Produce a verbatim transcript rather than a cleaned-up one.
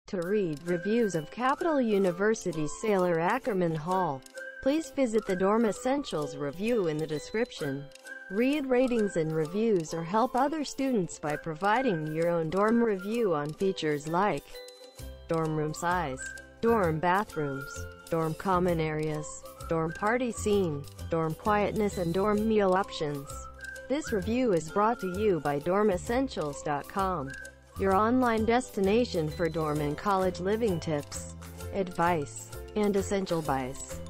To read reviews of Capital University Saylor-ackermann Hall, please visit the Dorm Essentials review in the description. Read ratings and reviews or help other students by providing your own dorm review on features like dorm room size, dorm bathrooms, dorm common areas, dorm party scene, dorm quietness and dorm meal options. This review is brought to you by dorm essentials dot com, your online destination for dorm and college living tips, advice, and essential buys.